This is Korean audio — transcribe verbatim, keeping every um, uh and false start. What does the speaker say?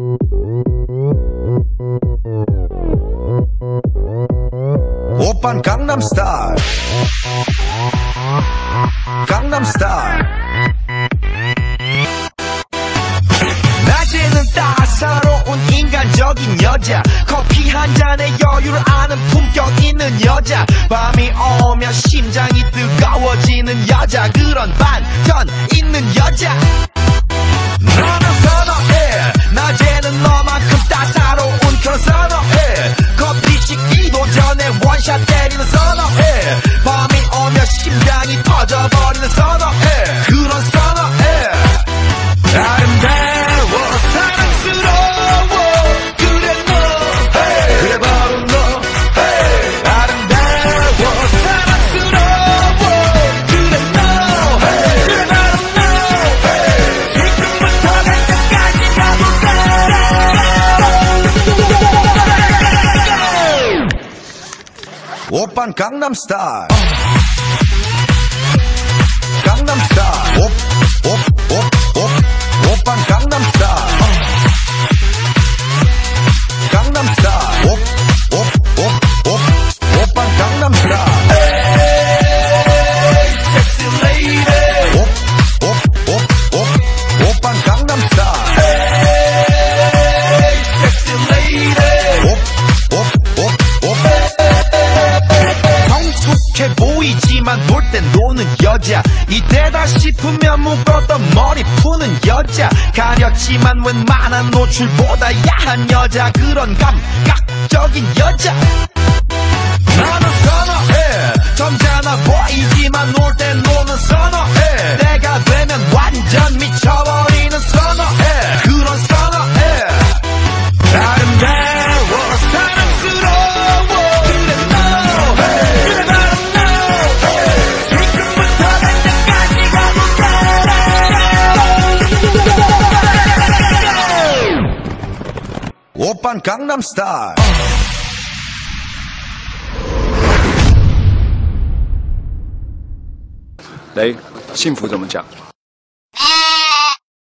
오빤 강남스타일 강남스타일 낮에는 따사로운 인간적인 여자 커피 한 잔에 여유를 아는 품격 있는 여자 밤이 오면 심장이 뜨거워지는 여자 그런 반전 있는 여자 너는 선호해 낮에는 너만큼 따사로운 그런 선호해 커피 식기도 전에 원샷 때리는 선호해 밤이 오면 심장이 터져버리는 선호해 그런 선호해 아름다워 사랑스러워 그래 너 hey. 그래 바로 너 hey. 아름다워 사랑스러워 그래 너 hey. 그래 바로 너 hey. 지금부터 갈 때까지 가볼까 오빤 강남스타일 강남스타일 옵, 옵, 옵, 옵 오빤 강남스타일 강남스타일 옵, 옵, 옵, 옵 오빤 강남스타일 에이 섹시 레이디 옵, 옵, 옵, 옵 오빤 강남스타일 에이 섹시 레이디 옵, 옵, 옵, 옵 성숙해 보이지만 놀 땐 노는 여자 이때다 싶으면 묶었던 머리 푸는 여자 가렸지만 웬만한 노출보다 야한 여자 그런 감각적인 여자 나는 선호해 점잖아 보이지만 놀 땐 노는 선호해 내가 되면 완전 미쳐버리는 선호해 그런 선호해 아름다워 사랑스러워 그래 너 그래 바로 너 지금부터 갈 때까지 가볼까 오빤 강남스타일 雷，幸福怎么讲？